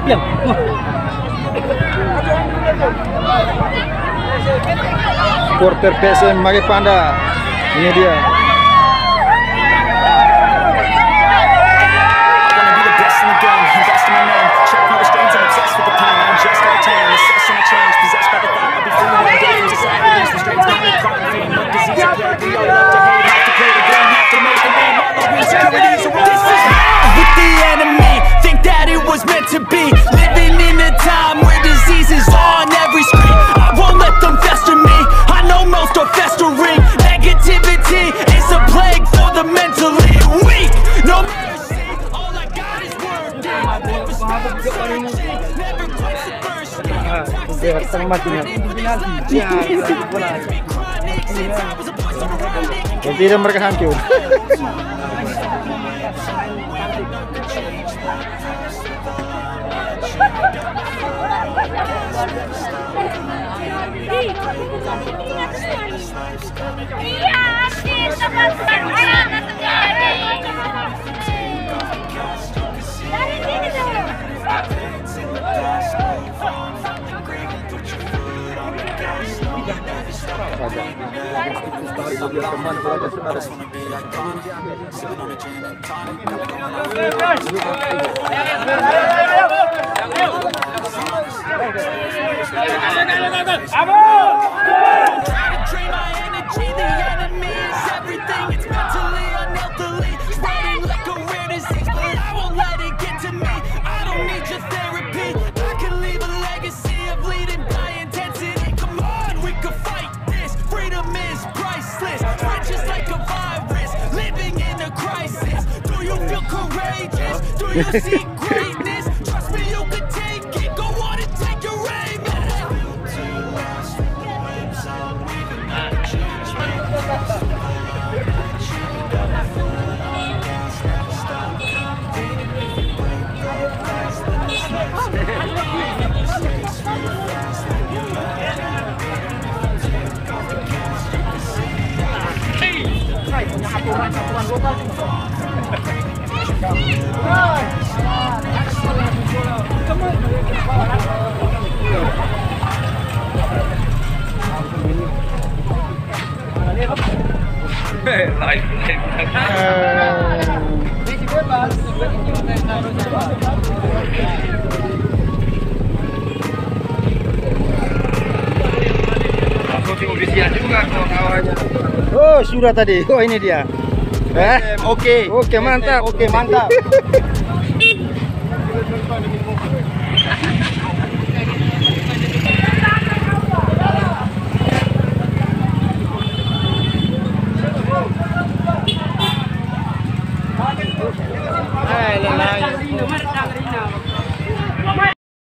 tampil. Suporter PSM Magepanda. Ini dia. To be living in a time where disease is on every screen. I won't let them fester me. I know most are festering. Negativity is a plague for the mentally weak. No mercy, all I got is word. Never quench the thirst. Tidak mereka hancur. Do you see greatness? Trust me, you can take it. Go on and take your aim. Oh, sudah tadi. Oh, ini dia. Oke. Oke, mantap. Oke, mantap.